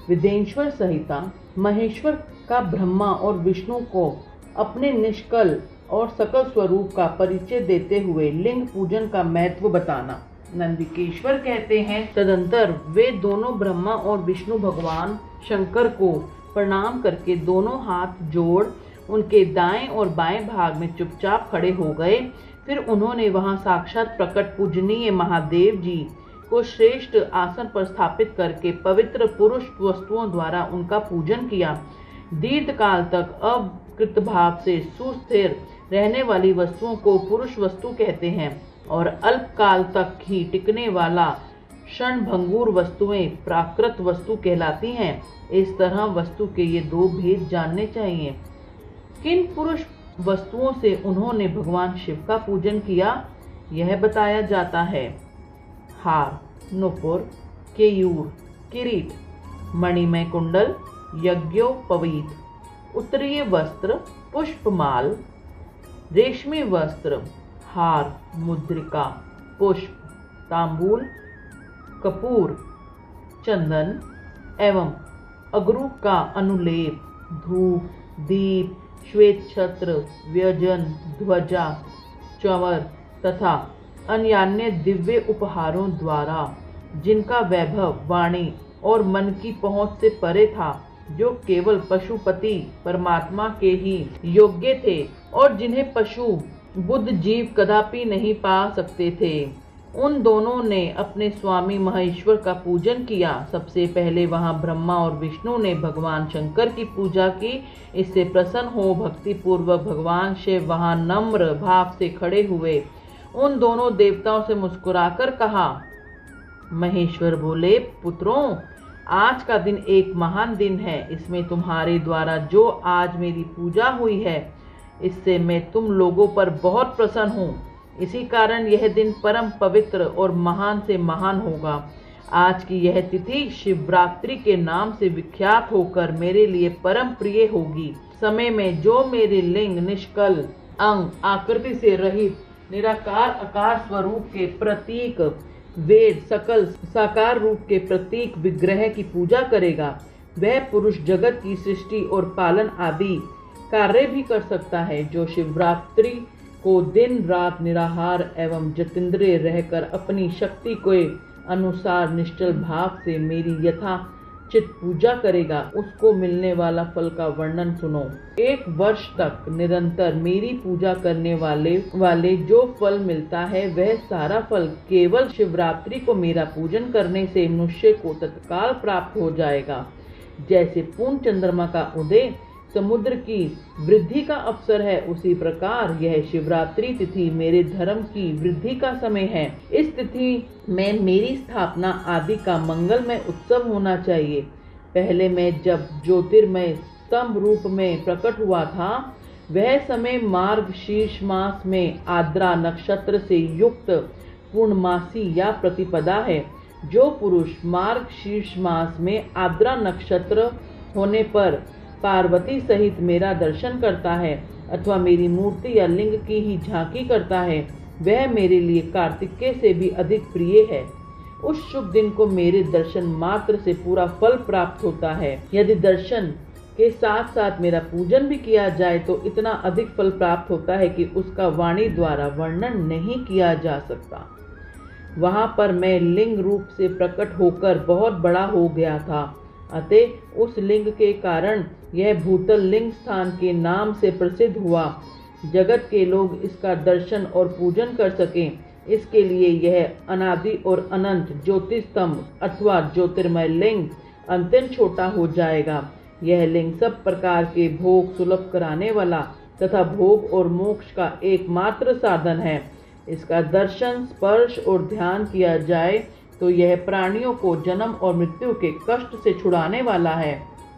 विदेश्वर संहिता महेश्वर का ब्रह्मा और विष्णु को अपने निष्कल और सकल स्वरूप का परिचय देते हुए लिंग पूजन का महत्व बताना। नंदिकेश्वर कहते हैं, तदंतर वे दोनों ब्रह्मा और विष्णु भगवान शंकर को प्रणाम करके दोनों हाथ जोड़ उनके दाएं और बाएं भाग में चुपचाप खड़े हो गए। फिर उन्होंने वहां साक्षात प्रकट पूजनीय महादेव जी को श्रेष्ठ आसन पर स्थापित करके पवित्र पुरुष वस्तुओं द्वारा उनका पूजन किया। दीर्घ काल तक अकृत भाव से सुस्थिर रहने वाली वस्तुओं को पुरुष वस्तु कहते हैं और अल्प काल तक ही टिकने वाला क्षणभंगुर वस्तुएं प्राकृत वस्तु कहलाती हैं। इस तरह वस्तु के ये दो भेद जानने चाहिए। किन पुरुष वस्तुओं से उन्होंने भगवान शिव का पूजन किया, यह बताया जाता है। हार, नुपुर, केयूर, किरीट, मणिमय कुंडल, यज्ञोपवीत, उत्तरीय वस्त्र, पुष्पमाल, रेशमी वस्त्र, हार, मुद्रिका, पुष्प, तांबूल, कपूर, चंदन एवं अगरू का अनुलेप, धूप, दीप, श्वेत छत्र, व्यजन, ध्वजा, चंवर तथा अन्य दिव्य उपहारों द्वारा जिनका वैभव वाणी और मन की पहुंच से परे था, जो केवल पशुपति परमात्मा के ही योग्य थे और जिन्हें पशु बुद्ध जीव कदापि नहीं पा सकते थे, उन दोनों ने अपने स्वामी महेश्वर का पूजन किया। सबसे पहले वहां ब्रह्मा और विष्णु ने भगवान शंकर की पूजा की। इससे प्रसन्न हो भक्ति पूर्वक भगवान शिव वहां नम्र भाव से खड़े हुए। उन दोनों देवताओं से मुस्कुराकर कहा। महेश्वर बोले, पुत्रों, आज का दिन एक महान दिन है। इसमें तुम्हारे द्वारा जो आज मेरी पूजा हुई है, इससे मैं तुम लोगों पर बहुत प्रसन्न हूँ। इसी कारण यह दिन परम पवित्र और महान से महान होगा। आज की यह तिथि शिवरात्रि के नाम से विख्यात होकर मेरे लिए परम प्रिय होगी। समय में जो मेरे लिंग निष्कल अंग आकृति से रहित निराकार आकार स्वरूप के प्रतीक वेद सकल साकार रूप के प्रतीक विग्रह की पूजा करेगा, वह पुरुष जगत की सृष्टि और पालन आदि कार्य भी कर सकता है। जो शिवरात्रि को दिन रात निराहार एवं जितेंद्रिय रहकर अपनी शक्ति के अनुसार निश्चल भाव से मेरी यथाचित पूजा करेगा, उसको मिलने वाला फल का वर्णन सुनो। 1 वर्ष तक निरंतर मेरी पूजा करने वाले जो फल मिलता है, वह सारा फल केवल शिवरात्रि को मेरा पूजन करने से मनुष्य को तत्काल प्राप्त हो जाएगा। जैसे पूर्ण चंद्रमा का उदय समुद्र की वृद्धि का अवसर है, उसी प्रकार यह शिवरात्रि तिथि मेरे धर्म की वृद्धि का समय है। इस तिथि में मेरी स्थापना आदि का मंगलमय उत्सव होना चाहिए। पहले मैं जब ज्योतिर्मय स्तंभ रूप में प्रकट हुआ था, वह समय मार्गशीर्ष मास में आद्रा नक्षत्र से युक्त पूर्णमासी या प्रतिपदा है। जो पुरुष मार्गशीर्ष मास में आद्रा नक्षत्र होने पर पार्वती सहित मेरा दर्शन करता है अथवा मेरी मूर्ति या लिंग की ही झांकी करता है, वह मेरे लिए कार्तिकेय से भी अधिक प्रिय है। उस शुभ दिन को मेरे दर्शन मात्र से पूरा फल प्राप्त होता है। यदि दर्शन के साथ साथ मेरा पूजन भी किया जाए तो इतना अधिक फल प्राप्त होता है कि उसका वाणी द्वारा वर्णन नहीं किया जा सकता। वहां पर मैं लिंग रूप से प्रकट होकर बहुत बड़ा हो गया था, अतः उस लिंग के कारण यह भूतल लिंग स्थान के नाम से प्रसिद्ध हुआ। जगत के लोग इसका दर्शन और पूजन कर सकें, इसके लिए यह अनादि और अनंत ज्योतिस्तंभ अथवा ज्योतिर्मय लिंग अत्यंत छोटा हो जाएगा। यह लिंग सब प्रकार के भोग सुलभ कराने वाला तथा भोग और मोक्ष का एकमात्र साधन है। इसका दर्शन, स्पर्श और ध्यान किया जाए तो यह प्राणियों को जन्म और मृत्यु के कष्ट से छुड़ाने वाला है।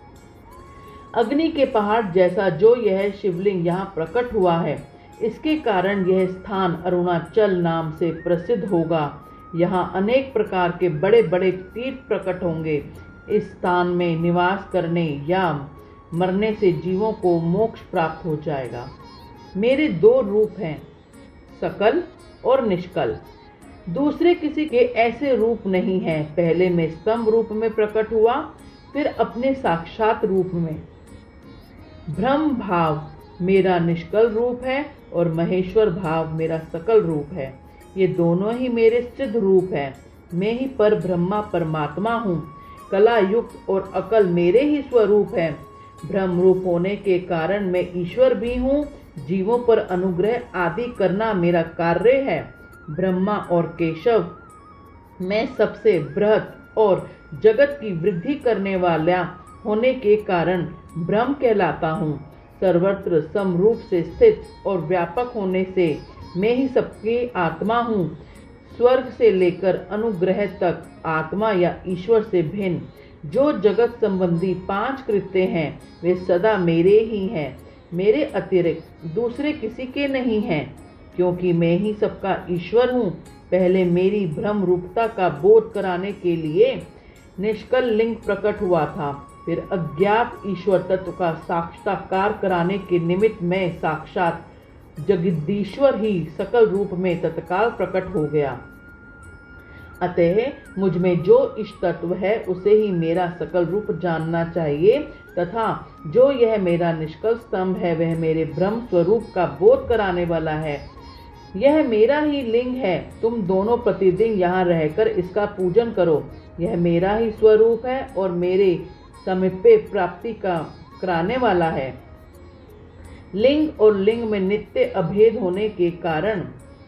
अग्नि के पहाड़ जैसा जो यह शिवलिंग यहाँ प्रकट हुआ है, इसके कारण यह स्थान अरुणाचल नाम से प्रसिद्ध होगा। यहाँ अनेक प्रकार के बड़े बड़े तीर्थ प्रकट होंगे। इस स्थान में निवास करने या मरने से जीवों को मोक्ष प्राप्त हो जाएगा। मेरे 2 रूप हैं, सकल और निष्कल। दूसरे किसी के ऐसे रूप नहीं हैं। पहले मैं स्तंभ रूप में प्रकट हुआ, फिर अपने साक्षात रूप में। ब्रह्म भाव मेरा निष्कल रूप है और महेश्वर भाव मेरा सकल रूप है। ये दोनों ही मेरे सिद्ध रूप है। मैं ही पर ब्रह्मा परमात्मा हूँ। कला युक्त और अकल मेरे ही स्वरूप है। ब्रह्म रूप होने के कारण मैं ईश्वर भी हूँ। जीवों पर अनुग्रह आदि करना मेरा कार्य है। ब्रह्मा और केशव मैं सबसे बृहत और जगत की वृद्धि करने वाला होने के कारण ब्रह्म कहलाता हूँ। सर्वत्र समरूप से स्थित और व्यापक होने से मैं ही सबकी आत्मा हूँ। स्वर्ग से लेकर अनुग्रह तक आत्मा या ईश्वर से भिन्न जो जगत संबंधी 5 कृत्य हैं वे सदा मेरे ही हैं। मेरे अतिरिक्त दूसरे किसी के नहीं हैं, क्योंकि मैं ही सबका ईश्वर हूँ। पहले मेरी ब्रह्म रूपता का बोध कराने के लिए निष्कल लिंग प्रकट हुआ था। फिर अज्ञात ईश्वर तत्व का साक्षात्कार कराने के निमित्त मैं साक्षात जगदीश्वर ही सकल रूप में तत्काल प्रकट हो गया। अतः मुझ में जो इष्ट तत्व है उसे ही मेरा सकल रूप जानना चाहिए, तथा जो यह मेरा निष्कल स्तंभ है वह मेरे ब्रह्म स्वरूप का बोध कराने वाला है। यह मेरा ही लिंग है। तुम दोनों प्रतिदिन यहाँ रहकर इसका पूजन करो। यह मेरा ही स्वरूप है और मेरे समीपे प्राप्ति का कराने वाला है। लिंग और लिंग में नित्य अभेद होने के कारण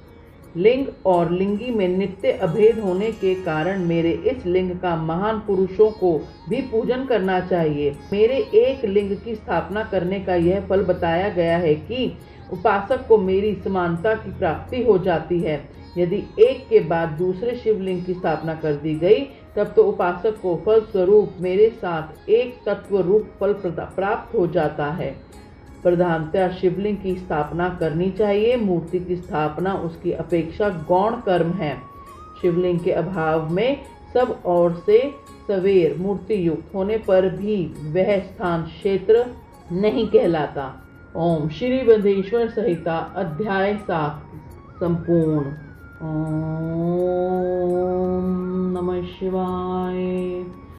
मेरे इस लिंग का महान पुरुषों को भी पूजन करना चाहिए। मेरे एक लिंग की स्थापना करने का यह फल बताया गया है कि उपासक को मेरी समानता की प्राप्ति हो जाती है। यदि एक के बाद दूसरे शिवलिंग की स्थापना कर दी गई तब तो उपासक को फल स्वरूप मेरे साथ एक तत्व रूप फल प्राप्त हो जाता है। प्रधानतया शिवलिंग की स्थापना करनी चाहिए। मूर्ति की स्थापना उसकी अपेक्षा गौण कर्म है। शिवलिंग के अभाव में सब ओर से सवेर मूर्ति युक्त होने पर भी वह स्थान क्षेत्र नहीं कहलाता। ओम श्री बंदेश्वर संहिता अध्याय 7 संपूर्ण। ओम नमः शिवाय।